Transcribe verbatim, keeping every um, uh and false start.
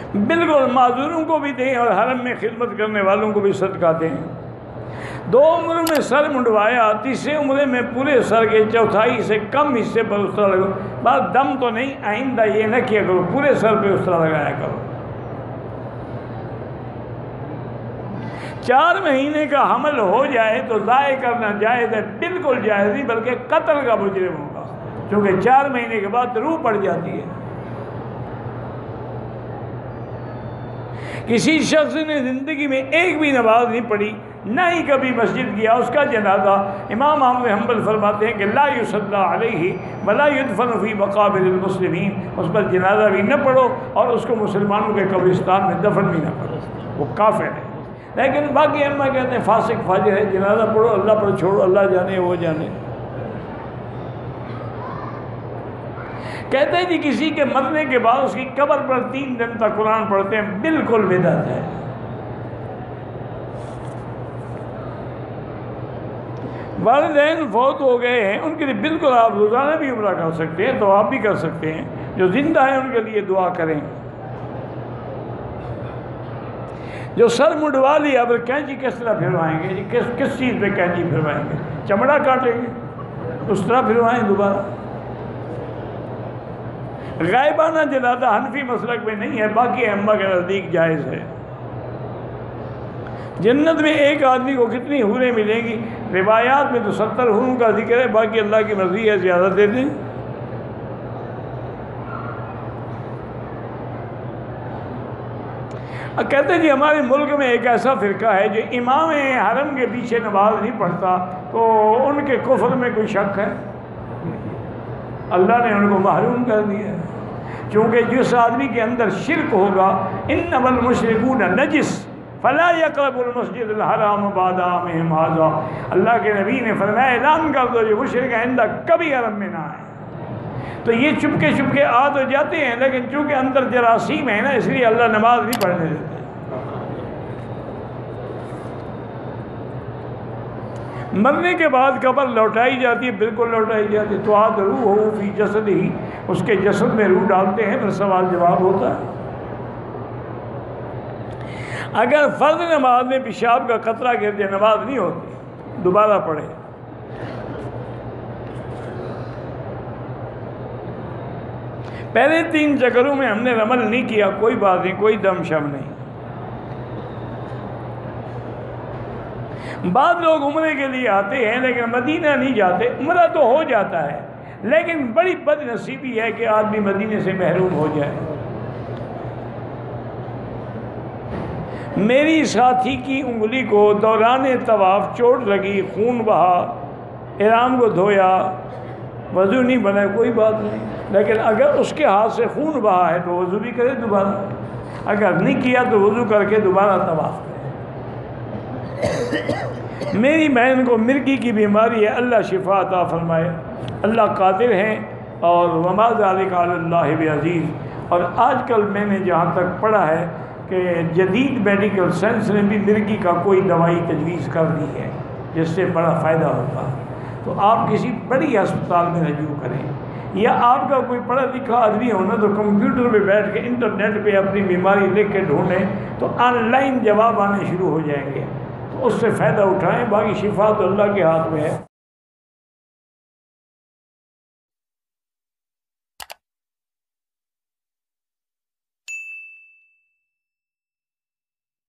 بالکل معذوروں کو بھی دیں اور حرم میں خدمت کرنے والوں کو بھی صدقہ دیں۔ دو عمروں میں سر منڈوایا، تیسرے عمرے میں پورے سر کے چوتھائی سے کم حصے پر استرا لگو۔ بس دم تو نہیں، آئندہ یہ نہ کیا کرو، پورے سر پہ استرا لگایا کرو۔ چار مہینے کا حمل ہو جائے تو ضائع کرنا جائز ہے، بالکل جائز نہیں بلکہ قتل کا مجرم ہوگا، کیونکہ چار مہینے کے بعد روح پڑ جاتی ہے۔ کسی شخص نے زندگی میں ایک بھی نماز نہیں پڑھی، نہ ہی کبھی مسجد گیا، اس کا جنازہ امام احمد بن حنبل فرماتے ہیں کہ لا یصلی علیہ ولا یدفن فی مقابر المسلمین، اس پر جنازہ بھی نہ پڑھو اور اس کو مسلمانوں کے قبرستان میں دفن بھی نہ کرو، وہ کافر ہے۔ لیکن باقی امہ کہتے ہیں فاسق فاجر ہے، جنازہ پڑھو، اللہ پر چھوڑو، اللہ جانے وہ جانے۔ کہتے ہیں جی کسی کے مرنے کے بعد اس کی قبر پر تین دن تک قرآن پڑھتے ہیں، بالکل بدعت ہے۔ والدین فوت ہو گئے ہیں، ان کے لیے بالکل آپ روزانہ بھی عمرہ کر سکتے ہیں، تو آپ بھی کر سکتے ہیں۔ جو زندہ ہیں ان کے لیے دعا کریں۔ جو سر منڈوا لیا اب کینچی کس طرح پھروائیں گے جی؟ کس کس چیز پہ کینچی پھروائیں گے؟ چمڑا کاٹیں گے؟ اس طرح پھروائیں دوبارہ۔ غائبانہ جنازہ حنفی مسلک میں نہیں ہے، باقی ائمہ کے نزدیک جائز ہے۔ جنت میں ایک آدمی کو کتنی حوریں ملیں گی؟ روایات میں تو ستر حوروں کا ذکر ہے، باقی اللہ کی مرضی ہے، زیادہ دے دیں۔ کہتے ہیں جی ہمارے ملک میں ایک ایسا فرقہ ہے جو امام حرم کے پیچھے نماز نہیں پڑھتا، تو ان کے کفر میں کوئی شک ہے؟ اللہ نے ان کو محروم کر دیا ہے، کیونکہ جس آدمی کے اندر شرک ہوگا، انما المشرکون نجس فلا یقربوا المسجد الحرام بعد عامہم ھذا، اللہ کے نبی نے فرمایا اعلان کر دو جو مشرک آئندہ کبھی حرم میں نہ آئے۔ تو یہ چپکے چپکے آ تو جاتے ہیں، لیکن چونکہ اندر جراثیم ہے نا، اس لیے اللہ نماز نہیں پڑھنے دیتے۔ مرنے کے بعد قبر لوٹائی جاتی ہے، بالکل لوٹائی جاتی ہے۔ تو آد روح ہو فی جسد ہی، اس کے جسد میں روح ڈالتے ہیں، پھر سوال جواب ہوتا ہے۔ اگر فرض نماز میں پیشاب کا قطرہ گر جائے نماز نہیں ہوتی، دوبارہ پڑھے۔ پہلے تین چکروں میں ہم نے عمل نہیں کیا، کوئی بات نہیں، کوئی دم شم نہیں۔ بعض لوگ عمرے کے لیے آتے ہیں لیکن مدینہ نہیں جاتے، عمرہ تو ہو جاتا ہے لیکن بڑی بد نصیبی ہے کہ آدمی مدینے سے محروم ہو جائے۔ میری ساتھی کی انگلی کو دوران طواف چوٹ لگی، خون بہا، احرام کو دھویا، وضو نہیں بنا، کوئی بات نہیں، لیکن اگر اس کے ہاتھ سے خون بہا ہے تو وضو بھی کرے دوبارہ، اگر نہیں کیا تو وضو کر کے دوبارہ طواف کرے۔ میری بہن کو مرگی کی بیماری ہے، اللہ شفا عطا فرمائے، اللہ قادر ہیں، اور وما ذلک علی اللہ بعزیز۔ اور آج کل میں نے جہاں تک پڑھا ہے کہ جدید میڈیکل سائنس نے بھی مرگی کا کوئی دوائی تجویز کر دی ہے جس سے بڑا فائدہ ہوتا ہے، تو آپ کسی بڑی ہسپتال میں رجوع کریں، یا آپ کا کوئی پڑھا لکھا آدمی ہونا تو کمپیوٹر پہ بیٹھ کے انٹرنیٹ پہ اپنی بیماری لکھ کے ڈھونڈیں تو آن لائن جواب آنے شروع ہو جائیں گے، تو اس سے فائدہ اٹھائیں، باقی شفا تو اللہ کے ہاتھ میں ہے۔